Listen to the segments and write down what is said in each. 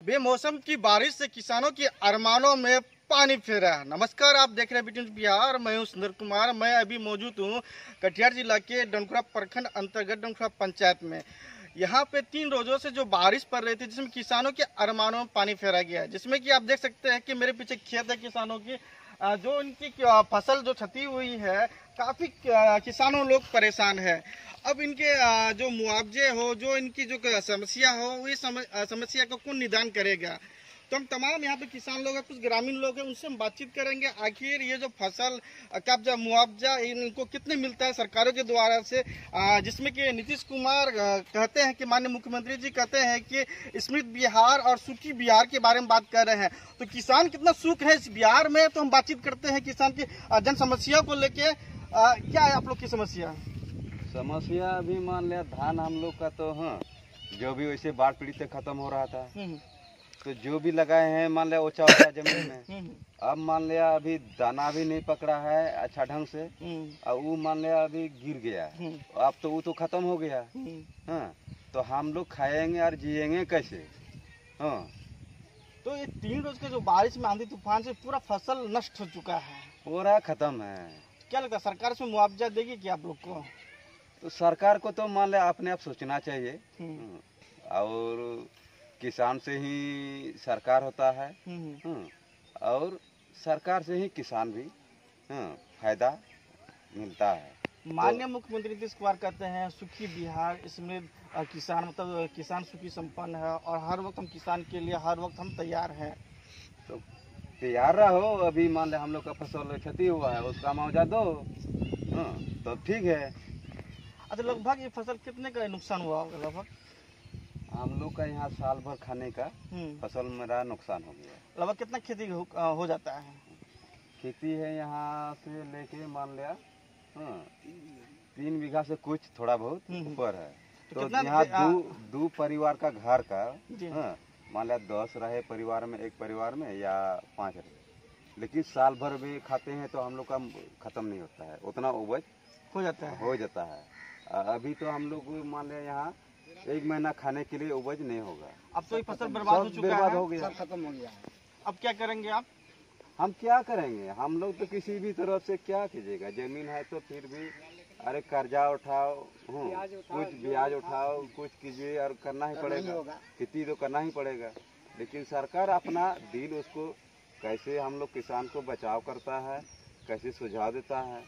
बेमौसम की बारिश से किसानों के अरमानों में पानी फेरा। नमस्कार, आप देख रहे हैं BT न्यूज़ बिहार। मैं हूं सुंदर कुमार। मैं अभी मौजूद हूं कटिहार जिला के डनकुरा प्रखंड अंतर्गत डनकुरा पंचायत में। यहाँ पे 3 रोजों से जो बारिश पड़ रही थी, जिसमें किसानों के अरमानों में पानी फेरा गया है। जिसमें कि आप देख सकते हैं कि मेरे पीछे खेत है किसानों की, जो इनकी फसल जो क्षति हुई है, काफ़ी किसानों लोग परेशान है। अब इनके जो मुआवजे हो, जो इनकी जो समस्या हो, ये समस्या को कौन निदान करेगा। तो हम तमाम यहाँ पे किसान लोग हैं, कुछ ग्रामीण लोग हैं, उनसे हम बातचीत करेंगे। आखिर ये जो फसल का जो मुआवजा इनको कितने मिलता है सरकारों के द्वारा से, जिसमें कि नीतीश कुमार कहते हैं कि माननीय मुख्यमंत्री जी कहते हैं कि समृद्ध बिहार और सुखी बिहार के बारे में बात कर रहे हैं। तो किसान कितना सुख है इस बिहार में, तो हम बातचीत करते हैं किसान की जन समस्या को लेके। क्या है आप लोग की समस्या? समस्या अभी मान लिया धान हम लोग का तो जो भी वैसे बाढ़ पीड़ित खत्म हो रहा था, तो जो भी लगाए हैं मान लिया ऊंचा ऊंचा जमीन में, अब मान लिया अभी दाना भी नहीं पकड़ा है अच्छा ढंग से, और वो मान लिया अभी गिर गया, अब तो वो तो खत्म हो गया। हाँ, तो हम लोग खाएंगे और जिएंगे कैसे? हाँ, तो ये 3 रोज के जो बारिश में आंधी तूफान से पूरा फसल नष्ट हो चुका है, पूरा खत्म है। क्या लगता है सरकार इसमें मुआवजा देगी क्या आप लोग को? तो सरकार को तो मान लिया अपने आप सोचना चाहिए, और किसान से ही सरकार होता है, और सरकार से ही किसान भी फायदा मिलता है। माननीय मुख्यमंत्री नीतीश कुमार कहते हैं सुखी बिहार, इसमें किसान मतलब किसान सुखी संपन्न है, और हर वक्त हम किसान के लिए हर वक्त हम तैयार हैं। तो तैयार रहो। अभी मान लिया हम लोग का फसल क्षति हुआ है, उसका मुआवजा दो, तो ठीक है। अच्छा, लगभग ये फसल कितने का नुकसान हुआ होगा? लगभग हम लोग का यहाँ साल भर खाने का फसल मेरा नुकसान हो गया। लगभग कितना खेती हो जाता है? खेती है यहाँ से लेके मान लिया 3 बीघा से कुछ थोड़ा बहुत ऊपर है। तो यहाँ दो परिवार का घर का मान लिया 10 रहे परिवार में, एक परिवार में या 5 रहे, लेकिन साल भर भी खाते हैं तो हम लोग का खत्म नहीं होता है, उतना उपज हो जाता है। अभी तो हम लोग मान लिया यहाँ 1 महीना खाने के लिए उपज नहीं होगा। अब तो ये फसल बर्बाद हो चुका है, हो गया, सब खत्म हो गया है। अब क्या करेंगे आप? हम क्या करेंगे? हम लोग तो किसी भी तरफ से क्या कीजिएगा, जमीन है तो फिर भी अरे कर्जा उठाओ, कुछ ब्याज उठाओ, कुछ कीजिए, और करना ही पड़ेगा। खेती तो करना ही पड़ेगा। लेकिन सरकार अपना दिल उसको कैसे हम लोग किसान को बचाव करता है, कैसे सुझाव देता है,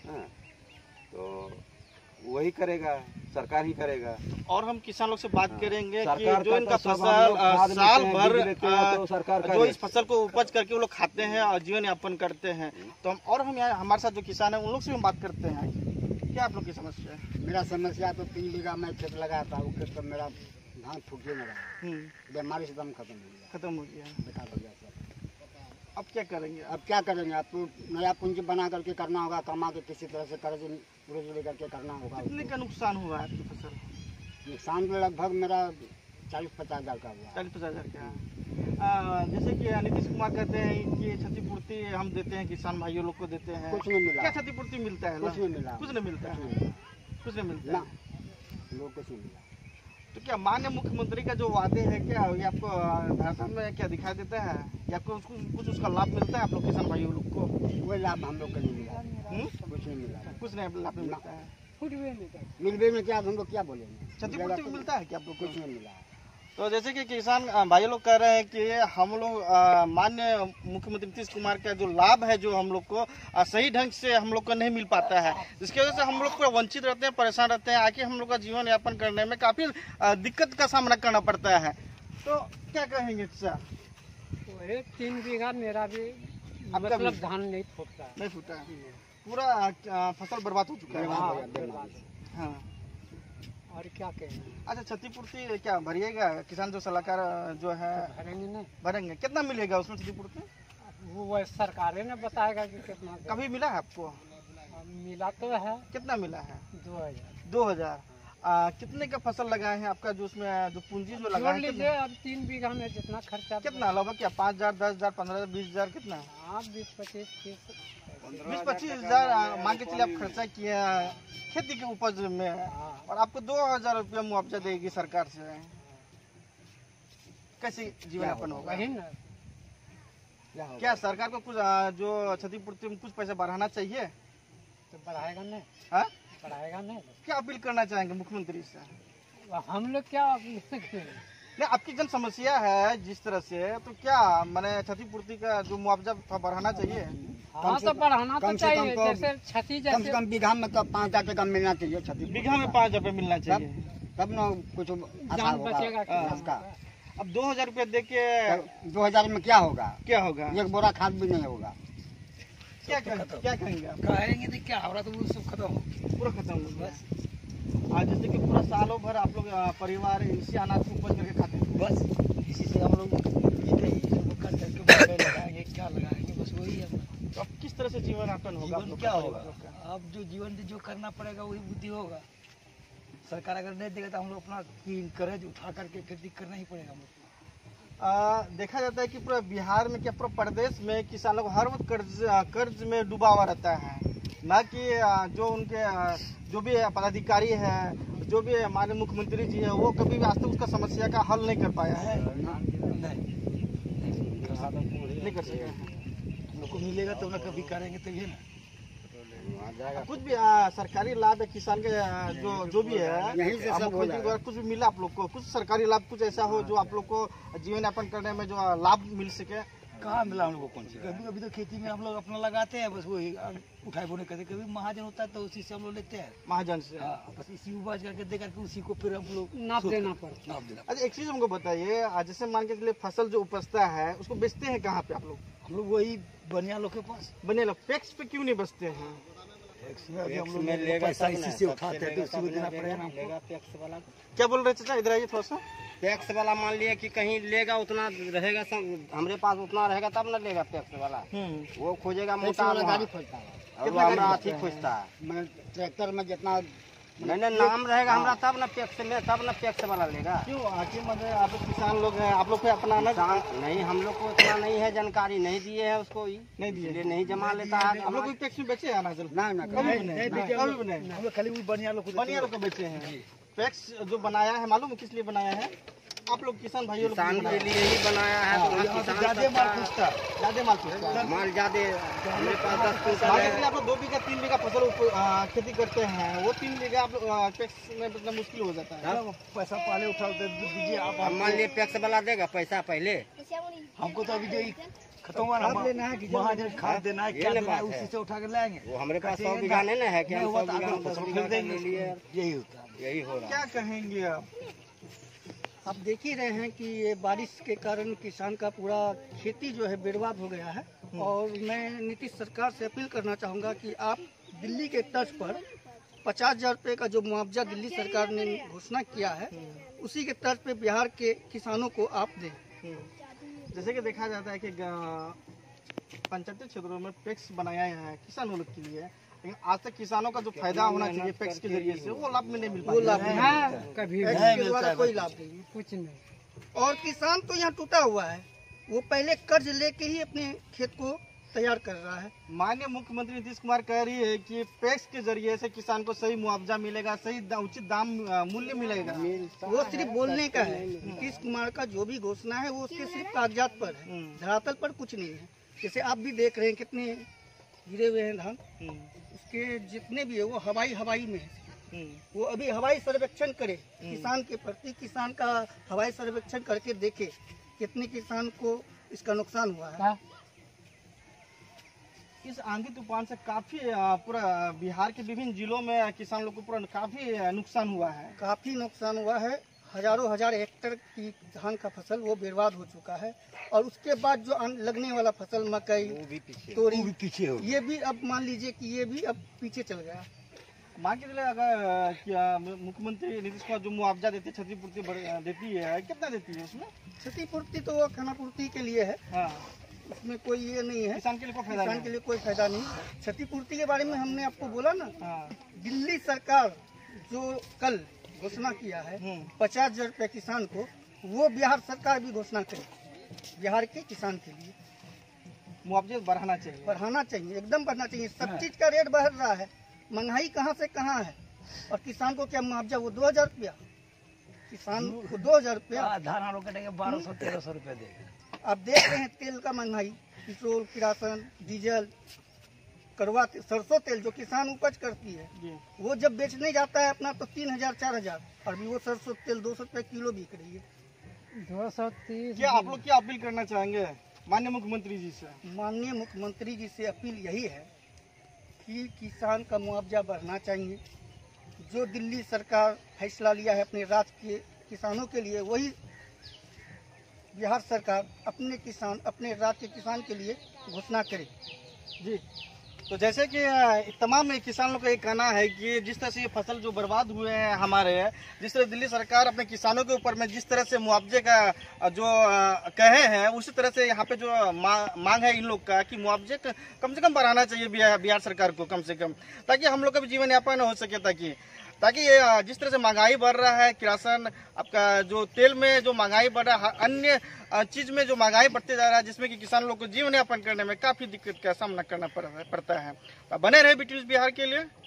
तो वही करेगा, सरकार ही करेगा। और हम किसान लोग से बात करेंगे कि जो इनका फसल साल भर तो सरकार जो इस फसल को उपज करके वो लोग खाते हैं और जीवन यापन करते हैं, तो हम यहाँ हमारे साथ जो किसान है उन लोग से भी बात करते हैं। क्या आप लोग की समस्या है? मेरा समस्या तो 3 बीघा में खेत लगाया था, वो खेत तो मेरा धान फूटे में रहा, बीमारी से दम खत्म हो गया, बेकार हो गया सर। अब क्या करेंगे? अब क्या करेंगे? आपको नया पूंजी बना करके करना होगा, कमा के किसी तरह से कर्ज रोज लेकर के करना होगा। कितने का नुकसान हुआ है आपकी फसल? नुकसान तो लगभग मेरा 40-50 हज़ार का हुआ। 40-50 हज़ार का। जैसे कि नीतीश कुमार कहते हैं कि क्षतिपूर्ति हम देते हैं, किसान भाइयों लोग को देते हैं। कुछ नहीं मिला। क्या क्षतिपूर्ति मिलता है? कुछ नहीं मिला। कुछ नहीं मिलता है, कुछ नहीं मिलता है, लोग कुछ नहीं मिला। तो क्या माननीय मुख्यमंत्री का जो वादे है, क्या ये आपको भाषण में क्या दिखाई देता है, या कुछ उसका लाभ मिलता है आप लोग किसान भाइयों लोग को? कोई लाभ हम लोग को नहीं मिला, कुछ नहीं मिला, कुछ नहीं लाभ मिलता है। मिलवे में क्या हम लोग क्या बोलेंगे? क्षतिपूर्ति मिलता है क्या आप लोग को? कुछ नहीं मिला। तो जैसे कि किसान भाई लोग कह रहे हैं कि हम लोग माननीय मुख्यमंत्री नीतीश कुमार का जो लाभ है, जो हम लोग को सही ढंग से हम लोग को नहीं मिल पाता है, जिसकी वजह से हम लोग को वंचित रहते हैं, परेशान रहते हैं, आके हम लोग का जीवन यापन करने में काफ़ी दिक्कत का सामना करना पड़ता है। तो क्या कहेंगे सर? 3 बीघा मेरा भी मतलब धान नहीं फूटा है, पूरा फसल बर्बाद हो चुका है। हाँ, और क्या कहें? अच्छा, क्षतिपूर्ति क्या भरिएगा? किसान जो सलाहकार जो है भरेंगे नहीं? भरेंगे। कितना मिलेगा उसमें क्षतिपूर्ति? वो सरकार ने बताएगा कि कितना। कभी मिला है आपको? मिला तो है। कितना मिला है? 2000। 2000। कितने का फसल लगाए हैं आपका, जो उसमें जो पूंजी जो लगा लीजिए, अब 3 बीघा में जितना खर्चा कितना लगभग क्या 5,000, 10,000, 15,000, 20,000 कितना? हाँ, 20-25 हज़ार मान के चलिए आप खर्चा किए खेती के उपज में, और आपको 2,000 रुपया मुआवजा देगी सरकार से। कैसे जीवन यापन होगा? वही ना। क्या सरकार को कुछ जो क्षतिपूर्ति में कुछ पैसा बढ़ाना चाहिए? तो बढ़ाएगा नहीं, हाँ? बढ़ाएगा नहीं। क्या अपील करना चाहेंगे मुख्यमंत्री से? हम लोग क्या अपील सकते हैं? नहीं, आपकी जन समस्या है जिस तरह से, तो क्या मैंने क्षतिपूर्ति का जो मुआवजा था बढ़ाना चाहिए? हाँ तो बढ़ाना तो कम से चाहिए, कम जैसे क्षति कम से जैसे कम बीघा में तो 5,000 टका मिलना चाहिए क्षति। बीघा में 5 रुपए मिलना चाहिए, तब न कुछ जान बचेगा उसका। अब 2,000 रुपये दे के 2000 में क्या होगा? क्या होगा? एक बोरा खाद भी नहीं होगा। क्या कहेंगे आप? कहेंगे तो क्या हो रहा, तो वो सब खत्म हो, पूरा खत्म हो गया। आज जैसे कि पूरा सालों भर आप लोग परिवार इसी अनाज को उपज करके खाते हैं। बस इसी से हम लोग कर करके मकई लगाएंगे, क्या लगाएंगे, बस वही है। तो अब किस तरह से जीवन यापन होगा? जीवन क्या होगा? अब जो जीवन जो करना पड़ेगा वही बुद्धि होगा। सरकार अगर नहीं देगा तो हम लोग अपना कर्ज उठा करके खेती करना ही पड़ेगा हम लोग। देखा जाता है कि पूरा बिहार में क्या पूरा प्रदेश में किसानों को हर वक्त कर्ज में डूबा हुआ रहता है, ना कि जो उनके जो भी पदाधिकारी है, जो भी हमारे मुख्यमंत्री जी है, वो कभी भी आज तक उसका समस्या का हल नहीं कर पाया है। नहीं कर सके। हम लोग को मिलेगा तो ना कभी करेंगे तभी ना। कुछ भी सरकारी लाभ है किसान के जो भी है, यहीं से सब हो मुख्यमंत्री द्वारा कुछ भी मिला आप लोग को? कुछ सरकारी लाभ कुछ ऐसा हो जो आप लोग को जीवन यापन करने में जो लाभ मिल सके? कहाँ मिला हम लोग को? कौन सी? कभी कभी तो खेती में हम लोग अपना लगाते हैं, बस वही उठाए बोने करते। कभी महाजन होता है तो उसी से हम लोग लेते हैं, महाजन से। बस इसी उपज करके दे करके उसी को फिर हम लोग नाप देना पड़ता। नाप देना। अच्छा, एक चीज हमको बताइए, जैसे मान के चलिए फसल जो उपजता है उसको बेचते हैं कहाँ पे आप लोग? हम लोग वही बनिया लोग के पास बने लोग पैक्स पे क्यों नहीं बचते हैं? अभी हम लोग पैसा इसी से उठाते हैं तो उसी को देना पड़ेगा ना हमको। क्या बोल रहे चाचा, इधर आइए थोड़ा सा। टैक्स वाला मान लिया कि कहीं लेगा उतना रहेगा, हमरे पास उतना रहेगा तब ना लेगा टैक्स वाला। वो खोजेगा मोटा गाड़ी खोजता है, और वो हमारा अथी खोजता है। मैं ट्रैक्टर में जितना नहीं नाम रहेगा हमारा तब ना टैक्स में, तब ना टैक्स वाला लेगा। क्यों आखिर मतलब आप लोग किसान लोग हैं, आप लोग को अपना अनाज नहीं, हम लोग को इतना नहीं है जानकारी, नहीं दिए है उसको ही, नहीं दिए, इसलिए नहीं जमा लेता है। आप लोग कोई टैक्स में बेचे हैं अनाज? ना कभी भी नहीं, कभी भी नहीं। हम लोग खाली वही बनिया लोग को बनिया लोग को बेचे हैं। पैक्स जो बनाया है मालूम है किस लिए बनाया है? आप लोग किसान भाइयों लोग किसान के लिए ही बनाया है। तो किसान ज्यादा माल पूछता है, ज्यादा माल पूछता है। माल ज्यादा हमारे पास 10 क्विंटल मान है। लीजिए आप लोग 2 बीघा 3 बीघा फसल खेती करते हैं, वो 3 बीघा आप लोग टैक्स में बेचना मुश्किल हो जाता है। पैसा पहले उठा दीजिए आप। अब मान लिए टैक्स वाला देगा पैसा पहले, हमको तो अभी जो खत्म हुआ ना, महाजन खाद देना है, क्या देना है, उसी से उठा कर लाएंगे। वो हमारे पास 100 बीघा नहीं ना है कि हम 100 बीघा में 10 फसल बीघा फिर देंगे, ले लिए। यही होता है। यही हो रहा है। क्या कहेंगे आप? आप देख ही रहे हैं कि ये बारिश के कारण किसान का पूरा खेती जो है बर्बाद हो गया है। और मैं नीतीश सरकार से अपील करना चाहूँगा कि आप दिल्ली के तर्ज पर 50,000 रुपये का जो मुआवजा दिल्ली सरकार ने घोषणा किया है, उसी के तर्ज पे बिहार के किसानों को आप दें। जैसे कि देखा जाता है कि पंचायती क्षेत्रों में पैक्स बनाया है किसानों लोग के लिए, लेकिन आज तक किसानों का जो फायदा होना चाहिए पैक्स के जरिए से, वो लाभ में नहीं मिल वो लाभ पाता नहीं है। मिलता है। कभी टैक्स नहीं के द्वारा कोई लाभ नहीं है। कुछ नहीं। और किसान तो यहाँ टूटा हुआ है, वो पहले कर्ज लेके ही अपने खेत को तैयार कर रहा है। माननीय मुख्यमंत्री नीतीश कुमार कह रही है कि पैक्स के जरिए से किसान को सही मुआवजा मिलेगा, सही उचित दाम मूल्य मिलेगा। वो सिर्फ बोलने का है। नीतीश कुमार का जो भी घोषणा है वो उसके सिर्फ कागजात पर है, धरातल पर कुछ नहीं है। जैसे आप भी देख रहे हैं कितने गिरे हुए हैं धान, उसके जितने भी है वो हवाई में है। वो अभी हवाई सर्वेक्षण करे किसान के प्रति, किसान का हवाई सर्वेक्षण करके देखे कितने किसान को इसका नुकसान हुआ है। इस आंधी तूफान से काफी पूरा बिहार के विभिन्न जिलों में किसान लोग को पूरा काफी नुकसान हुआ है। काफी नुकसान हुआ है। हजारों हजार हेक्टेयर की धान का फसल वो बर्बाद हो चुका है। और उसके बाद जो लगने वाला फसल मकई, तोरी, वो भी पीछे हो। ये भी अब मान लीजिए कि ये भी अब पीछे चल गया। मान के चले अगर मुख्यमंत्री नीतीश कुमार जो मुआवजा देती है, क्षतिपूर्ति देती है, कितना देती है उसमें? क्षतिपूर्ति तो वो खानापूर्ति के लिए है, हाँ, उसमें कोई ये नहीं है। किसान के लिए कोई फायदा किसान नहीं। के लिए कोई फायदा नहीं। क्षतिपूर्ति के बारे में हमने आपको बोला ना, हाँ, दिल्ली सरकार जो कल घोषणा किया है 50,000 रुपये किसान को, वो बिहार सरकार भी घोषणा करे बिहार के किसान के लिए। मुआवजे बढ़ाना चाहिए। बढ़ाना चाहिए, एकदम बढ़ना चाहिए। सब चीज का रेट बढ़ रहा है, महंगाई कहाँ से कहाँ है, और किसान को क्या मुआवजा वो 2,000 रुपया? किसान को 2000 रुपया, धान आलू कटेंगे 1200-1300 रुपया देगा। आप देख रहे हैं तेल का महंगाई, पेट्रोल, किरासन, डीजल, कड़वा तेल, सरसों तेल जो किसान उपज करती है, वो जब बेचने जाता है अपना तो 3000-4000, और भी वो सरसों तेल 200 रुपये किलो बिक रही है। 230। क्या आप लोग क्या अपील करना चाहेंगे माननीय मुख्यमंत्री जी से? माननीय मुख्यमंत्री जी से अपील यही है कि किसान का मुआवजा बढ़ना चाहिए। जो दिल्ली सरकार फैसला लिया है अपने राज्य के किसानों के लिए, वही बिहार सरकार अपने राज्य के किसान के लिए घोषणा करे। जी, तो जैसे कि तमाम किसानों का ये कहना है कि जिस तरह से ये फसल जो बर्बाद हुए हैं हमारे, जिस तरह दिल्ली सरकार अपने किसानों के ऊपर में जिस तरह से मुआवजे का जो कहे हैं, उसी तरह से यहाँ पे जो मांग है इन लोग का कि मुआवजे कम से कम बढ़ाना चाहिए बिहार सरकार को कम से कम, ताकि हम लोग का भी जीवन यापन हो सके, ताकि ये जिस तरह से महंगाई बढ़ रहा है, किरासन आपका जो तेल में जो महंगाई बढ़ रहा है, अन्य चीज में जो महंगाई बढ़ते जा रहा है, जिसमें कि किसान लोग को जीवन यापन करने में काफी दिक्कत का सामना करना पड़ता है। बने रहे BT न्यूज़ बिहार के लिए।